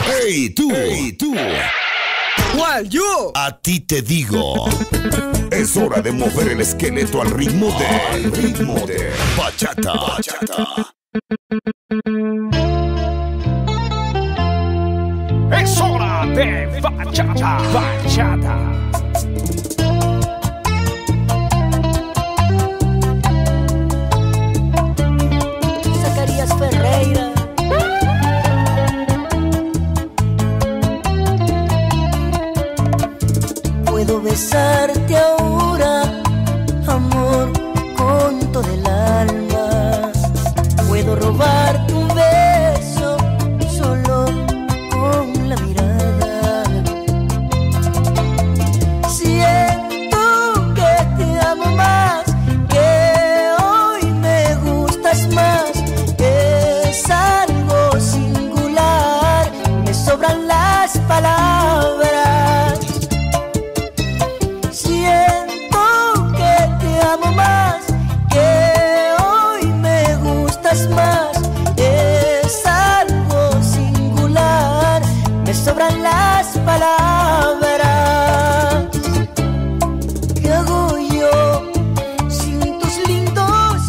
Hey, tú. Hey, tú. ¿Cuál, yo? A ti te digo. Es hora de mover el esqueleto al ritmo de bachata. Es hora de bachata. Zacarías Ferreira. Puedo besarte ahora, amor, con todo el alma. Puedo robarte un beso solo con la mirada. Siento que te amo más, que hoy me gustas más. Es algo singular, me sobran las palabras. Siento que te amo más, que hoy me gustas más. Es algo singular, me sobran las palabras. ¿Qué hago yo sin tus lindos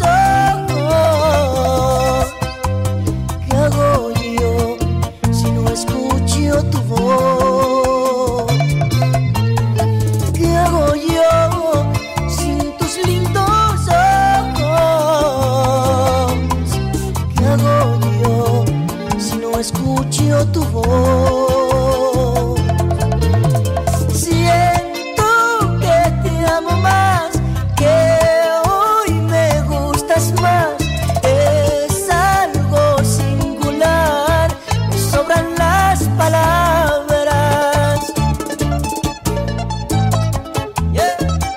ojos? ¿Qué hago yo si no escucho tu voz? ¿Qué hago yo sin tus lindos ojos? ¿Qué hago yo si no escucho tu voz? Siento que te amo más, que hoy me gustas más. Es algo singular, me sobran las palabras. Yeah.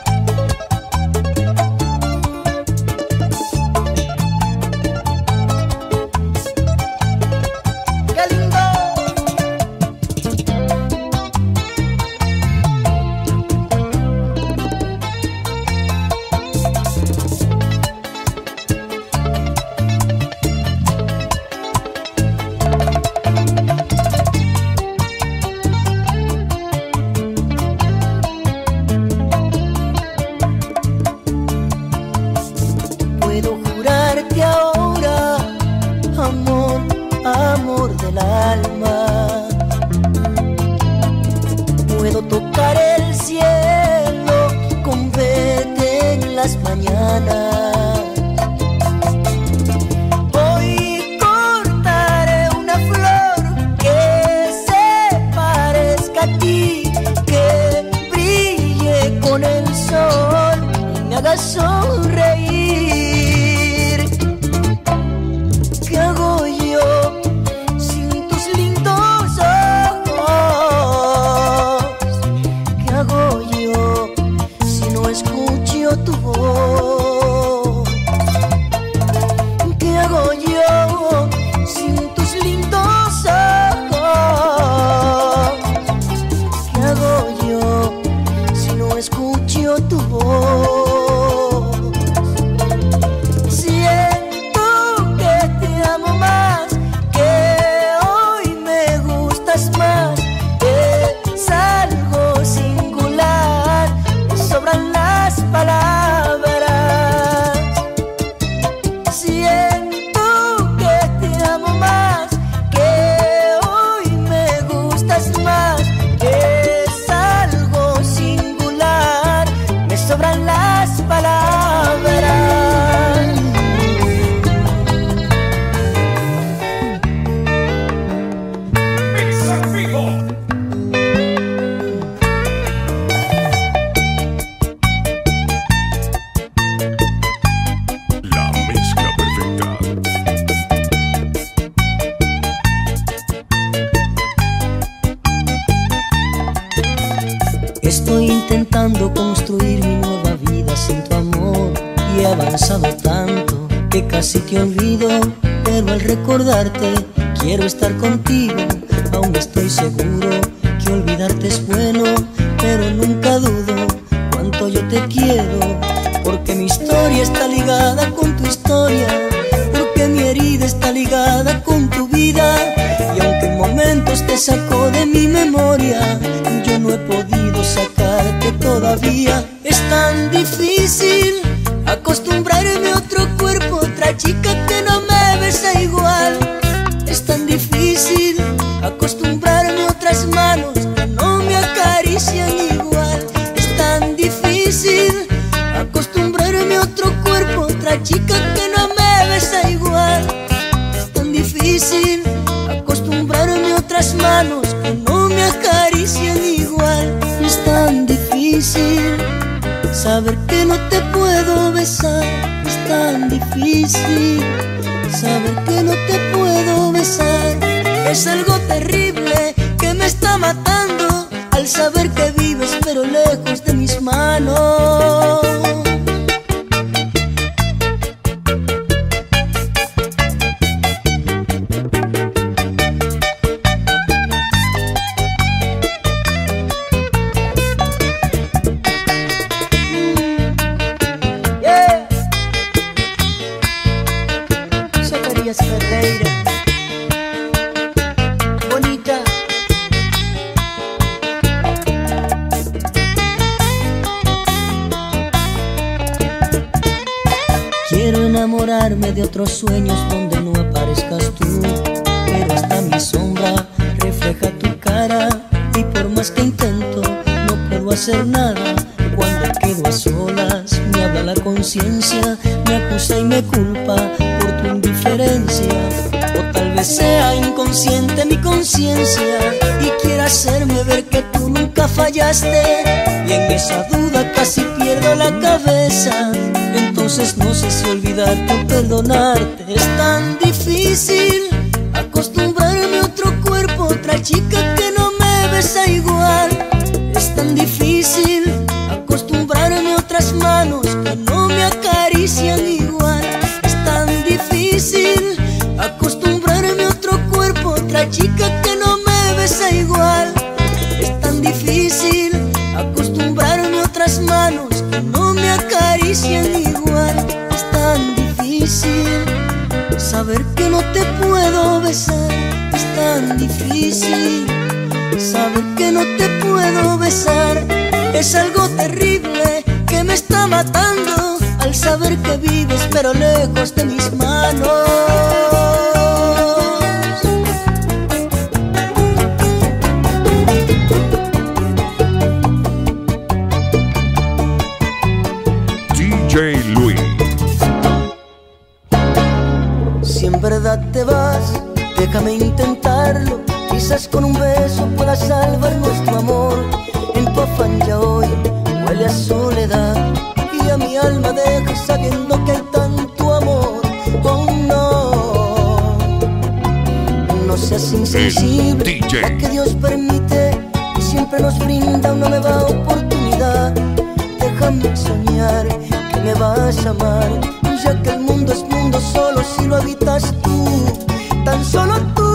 ¡Qué lindo! Puedo jurarte ahora, amor, amor del alma. Puedo tocar el cielo con verte en las mañanas. Hoy cortaré una flor que se parezca a ti, que brille con el sol y me haga sonreír. ¿Qué hago yo sin tus lindos ojos? ¿Qué hago yo si no escucho tu voz? ¿Qué hago yo sin tus lindos ojos? ¿Qué hago yo si no escucho tu voz? Siento que te amo más, que hoy me gustas más. Es algo singular, me sobran las palabras. Siento que te amo más, que hoy me gustas más. Es algo singular, me sobran las palabras. La mezcla perfecta. Estoy intentando construir mi nueva vida sin tu amor y he avanzado tanto que casi te olvido, pero al recordarte quiero estar contigo. Aún estoy seguro que olvidarte es bueno, pero nunca dudo cuánto yo te quiero, porque mi historia está ligada con tu historia, porque mi herida está ligada con tu vida, y aunque en momentos te te sacó de mi memoria. Yo no he podido sacarte todavía. Es tan difícil acostumbrarme a otro cuerpo, otra chica que no me besa igual. Es tan difícil acostumbrarme a otras manos que no me acarician igual. Es tan difícil acostumbrarme a otro cuerpo, otra chica que no me besa igual. Es tan difícil acostumbrarme a otras manos que no me acarician igual. Es tan difícil saber que no te puedo besar. Es tan difícil saber que no te puedo besar. Es algo terrible que me está matando al saber que vives pero lejos de mis manos. Ferreira, bonita. Quiero enamorarme de otros sueños donde no aparezcas tú, pero hasta mi sombra refleja tu cara y por más que intento no puedo hacer nada. Cuando quedo a solas me habla la conciencia, me acusa y me culpa por tu indiferencia. O tal vez sea inconsciente mi conciencia y quiera hacerme ver que tú nunca fallaste, y en esa duda casi pierdo la cabeza. Entonces no sé si olvidarte o perdonarte. Es tan difícil acostumbrarme a otro cuerpo, otra chica que no me besa igual. Es tan difícil acostumbrarme a otras manos que no me acarician igual. Es tan difícil acostumbrarme a otro cuerpo, otra chica que no me besa igual. Es tan difícil acostumbrarme a otras manos que no me acarician igual. Es tan difícil saber que no te puedo besar. Es tan difícil saber que no te puedo besar. Es algo terrible que me está matando al saber que vives pero lejos de mis manos. DJ Luis. Si en verdad te vas, déjame intentarlo. Quizás con un beso pueda salvar nuestro amor. En tu afán ya hoy huele a soledad y a mi alma deja sabiendo que hay tanto amor. Oh no, no seas insensible, ya que Dios permite y siempre nos brinda una nueva oportunidad. Déjame soñar que me vas a amar, ya que el mundo es mundo solo si lo habitas tú, tan solo tú.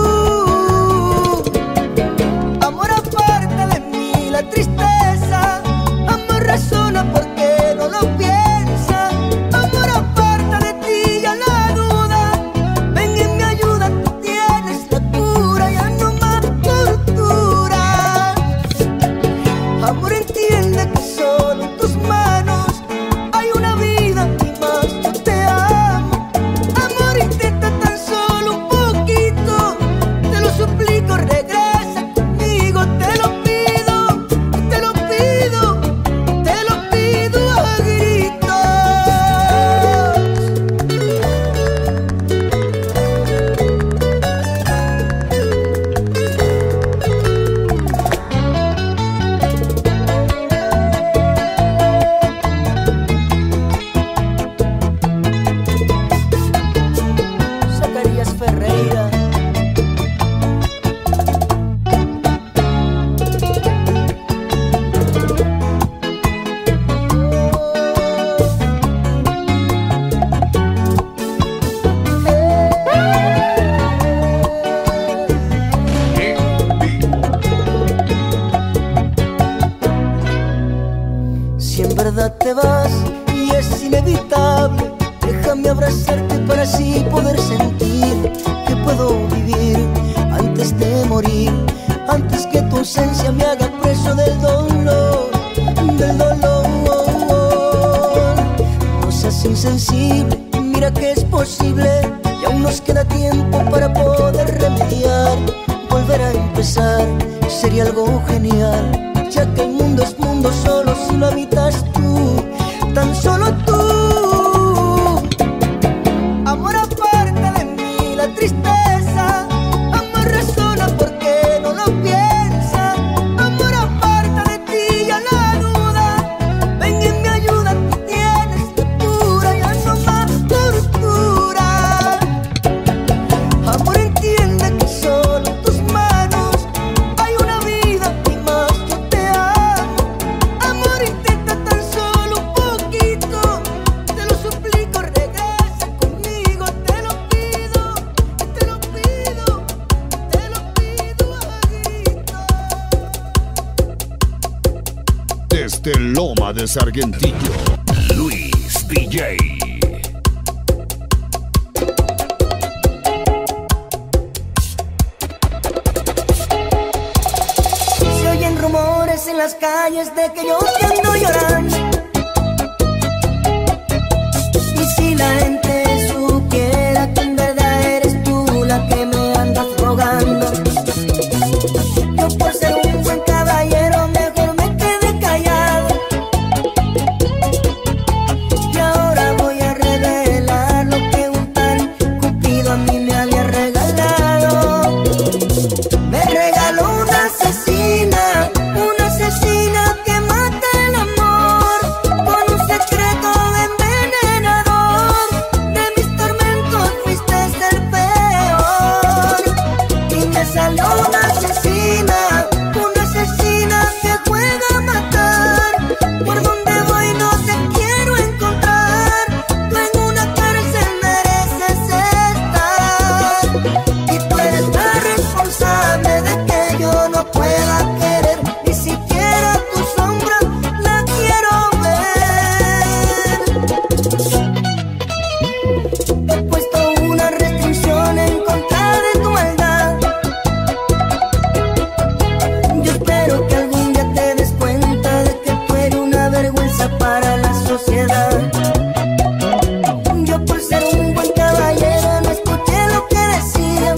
Amor aparte de mí la tristeza, amor razona porque no lo piensa. Amor aparte de ti ya la duda, ven y me ayuda, tú tienes la cura, ya no más tortura. Amor entiende que solo en tus manos hay una vida y más yo te amo. Amor intenta tan solo un poquito, te lo suplico, regresa conmigo, te lo pido, te lo pido, te lo pido a gritos. Zacarías Ferreira. Si en verdad te vas y es inevitable, déjame abrazarte para así poder sentir que puedo vivir antes de morir. ausencia me haga preso del dolor, del dolor. No seas insensible, mira que es posible y aún nos queda tiempo para poder remediar. Volver a empezar sería algo genial, ya que el mundo es mundo solo si lo habitas tú, tan solo tú. Amor, aparta de mí la tristeza. Amor, razona porque no lo piensa. Amor, aparta de ti ya la duda. Ven en mi ayuda, tú tienes la cura, ya no más tortura. Amor, entiende que solo en tus manos hay una vida y más yo te amo. Amor, intenta tan solo un poquito, te lo suplico, regresa conmigo, te lo pido, te lo pido, te lo pido, amiguito. Desde Loma de Sargentillo, Luis DJ. Se oyen rumores en las calles de que yo te ando llorando. Y si la gente supiera que en verdad eres tú la que me andas rogando, yo por ser un buen caballero mejor me quedé callado. Y ahora voy a revelar lo que un tal Cupido a mí me había regalado. Me regaló una asesina que mata el amor, con un secreto envenenador. De mis tormentos fuiste el peor. Y me salió una asesina que juega a matar. Por donde voy no te quiero encontrar. Tú en una cárcel mereces estar. Y tú eres la responsable de que yo no pueda querer, ni siquiera tu sombra la quiero ver. He puesto una restricción en contra de tu maldad. Yo espero que algún día te des cuenta de que tú eres una vergüenza para la sociedad. Yo por ser un buen caballero no escuché lo que decían,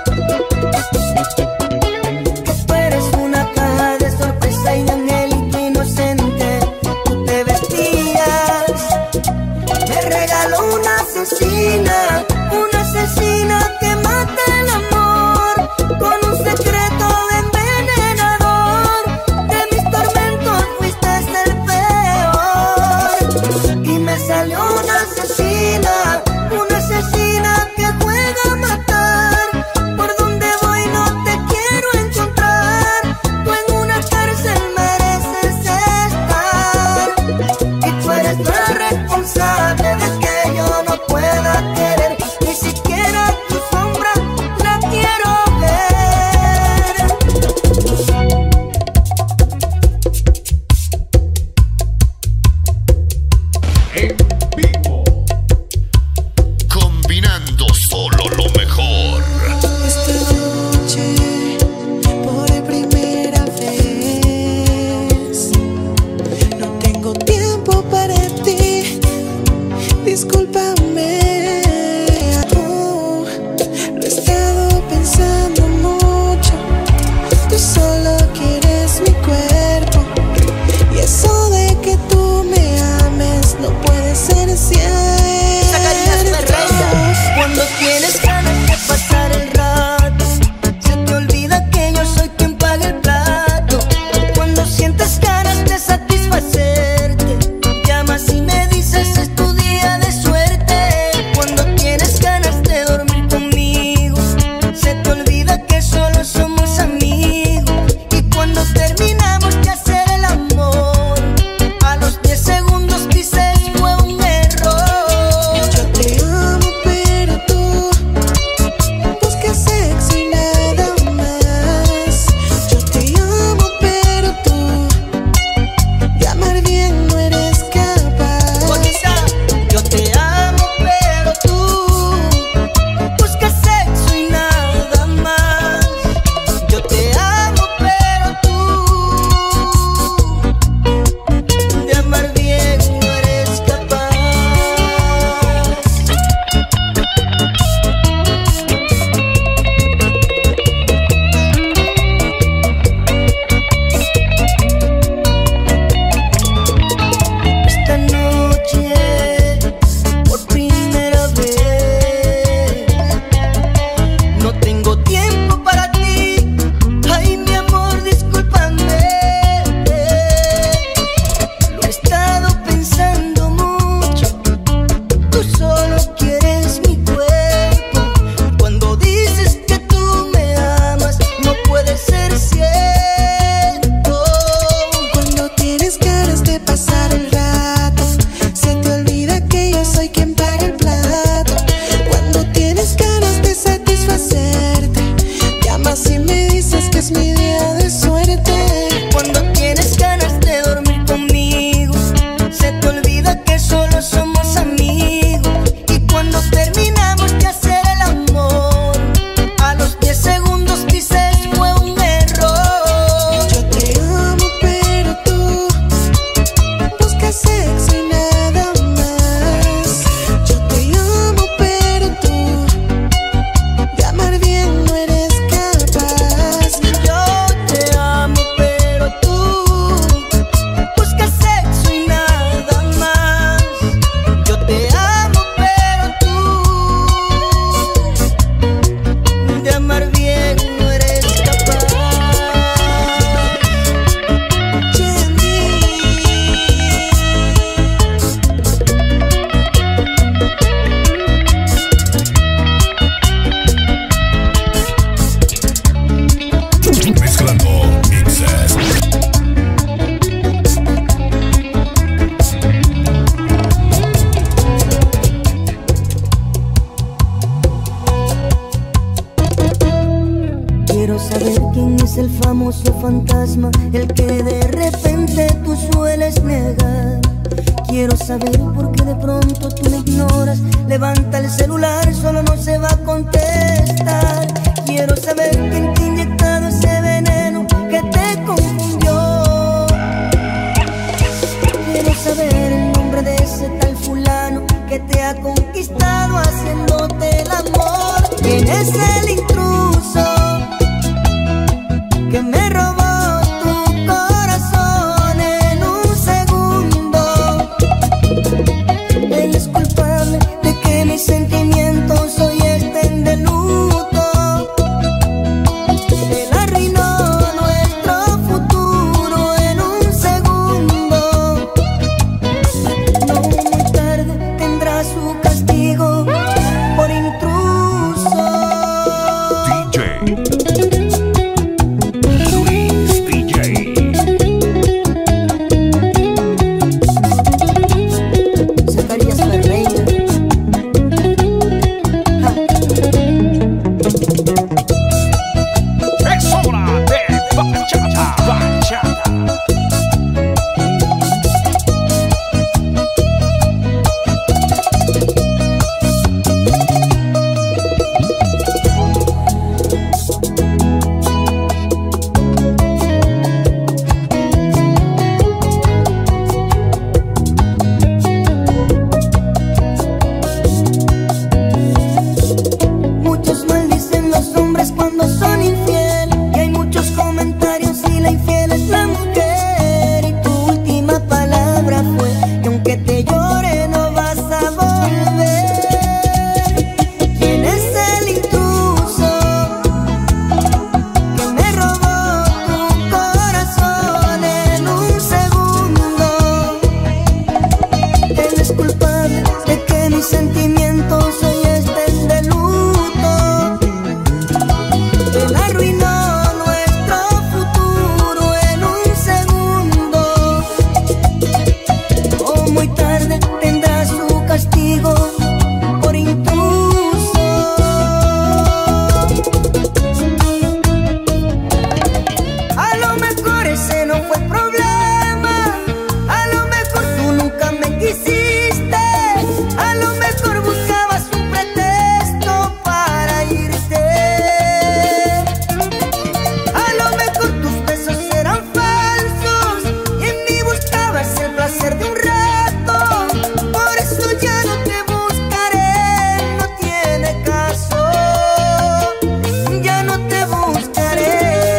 que tú eres una caja de sorpresa y de angelito inocente tú te vestías. Me regaló una asesina que mata el amor, con un secreto envenenador. De mis tormentos fuiste el peor. Y me salió una asesina que juega a matar. Por donde voy no te quiero encontrar. Tú en una cárcel mereces estar. Y tú eres la responsable de que yo no pueda querer, ni siquiera tu sombra la quiero ver. En vivo. Combinando solo lo mejor. Esta noche, por primera vez, no tengo tiempo para ti. Discúlpame, lo he estado pensando mucho. Tú solo quieres mi cuerpo, y eso de que tú me ames no puede ser cierto. Cuando tienes ganas de pasar el rato, se te olvida que yo soy quien paga el plato. Cuando sientes ganas de satisfacerte, llamas y me dices es tu día de suerte. Cuando tienes ganas de dormir conmigo, se te olvida que solo somos amigos. quién es el famoso fantasma, el que de repente tú sueles negar. Quiero saber por qué de pronto tú me ignoras. Levanta el celular, solo no se va a contestar. Quiero saber quién te ha inyectado ese veneno que te confundió. Quiero saber el nombre de ese tal fulano que te ha conquistado haciéndote el amor. ¿Quién es el intruso que me robó tu corazón en un segundo? Él es culpable de que mis sentimientos hoy estén de luto. Él arruinó nuestro futuro en un segundo. No muy tarde tendrá su castigo por intruso. Zacarías Ferreira. Es hora de bachata, bachata. Muchos maldicen los hombres cuando son infiel, y hay muchos comentarios y la infiel es la mujer. Y tu última palabra fue que aunque te llore no vas a volver. ¿Quién es el intruso que me robó tu corazón en un segundo? Él es culpable de que mis sentimientos hoy estén de luto. Él arruinó nuestro futuro en un segundo. Oh, muy tarde tendrá su castigo por intruso. A lo mejor ese no fue el problema. A lo mejor tú nunca me quisiste. A lo mejor buscabas un pretexto para irte. A lo mejor tus besos eran falsos y en mí buscabas el placer de un rato. Por eso ya no te buscaré, no tiene caso. Ya no te buscaré.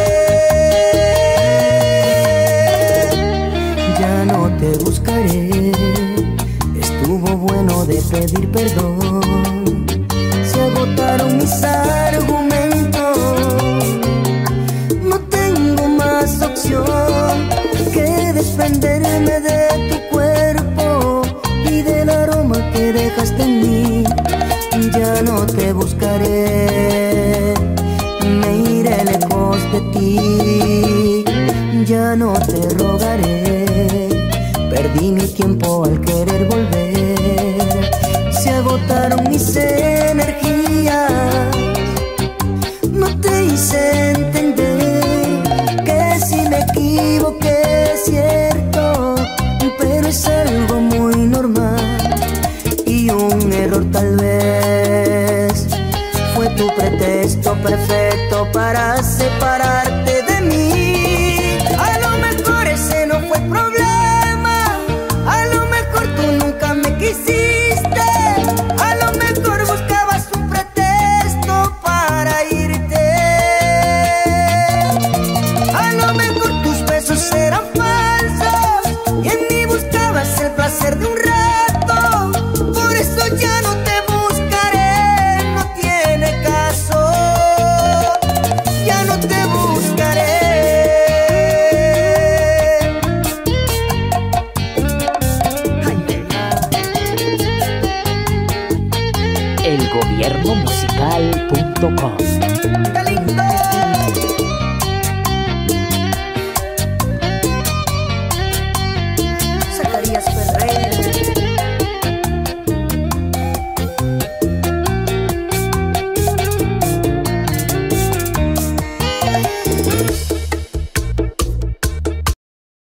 Ya no te buscaré. Estuvo bueno de pedir perdón. Se agotaron mis argumentos. No tengo más opción que desprenderme de tu cuerpo y del aroma que dejaste en mí. Ya no te buscaré. Me iré lejos de ti. Ya no te rogaré. Perdí mi tiempo al querer volver. Se agotaron mis energías. No te hice entender que si me equivoqué es cierto, pero es algo muy normal y un error tal vez. Fue tu pretexto perfecto para separarte de mí. A lo mejor ese no fue el problema. A lo mejor tú nunca me quisiste. A lo mejor buscabas un pretexto para irte. A lo mejor tus besos eran falsos y en mí buscabas el placer de un rato. Por eso ya no te buscaré, no tiene caso. Ya no te buscaré. elgobiernomusical.com. ¡Qué lindo!